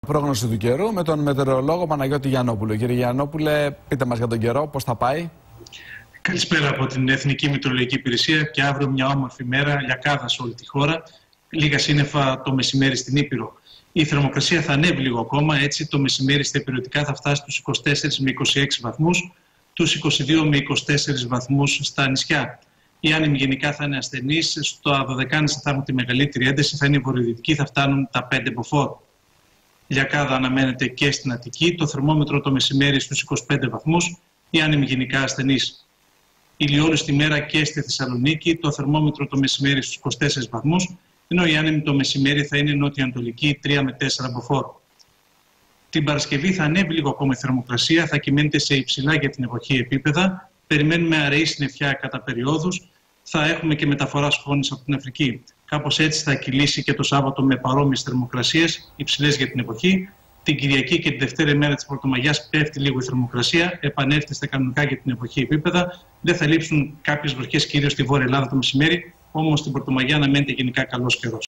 Πρόγνωση του καιρού με τον μετεωρολόγο Παναγιώτη Γιαννόπουλο. Κύριε Γιαννόπουλε, πείτε μας για τον καιρό, πώς θα πάει. Καλησπέρα από την Εθνική Μετεωρολογική Υπηρεσία και αύριο μια όμορφη μέρα, λιακάδα σε όλη τη χώρα. Λίγα σύννεφα το μεσημέρι στην Ήπειρο. Η θερμοκρασία θα ανέβει λίγο ακόμα, έτσι το μεσημέρι στα υπηρετικά θα φτάσει στους 24 με 26 βαθμούς, τους 22 με 24 βαθμούς στα νησιά. Οι άνεμοι γενικά θα είναι ασθενείς, στο Δωδεκάνησα θα έχουν τη μεγαλύτερη ένταση, θα είναι βορειοδυτικοί, θα φτάνουν τα 5 μποφόρ. Λιακάδα αναμένεται και στην Αττική, το θερμόμετρο το μεσημέρι στους 25 βαθμούς, οι άνεμοι γενικά ασθενείς. Ηλιόλουστη τη μέρα και στη Θεσσαλονίκη, το θερμόμετρο το μεσημέρι στους 24 βαθμούς, ενώ οι άνεμοι το μεσημέρι θα είναι νοτιοανατολική 3 με 4 μποφόρ. Την Παρασκευή θα ανέβει λίγο ακόμα η θερμοκρασία, θα κυμαίνεται σε υψηλά για την εποχή επίπεδα. Περιμένουμε αραιή συννεφιά κατά περιόδους. Θα έχουμε και μεταφορά σκόνης από την Αφρική. Κάπως έτσι θα κυλήσει και το Σάββατο με παρόμοιες θερμοκρασίες, υψηλές για την εποχή. Την Κυριακή και τη Δευτέρα μέρα της Πρωτομαγιάς πέφτει λίγο η θερμοκρασία, επανέλθει στα κανονικά για την εποχή επίπεδα. Δεν θα λείψουν κάποιες βροχές κυρίως στη Βόρεια Ελλάδα το μεσημέρι, όμως στην Πρωτομαγιά αναμένεται γενικά καλός καιρός.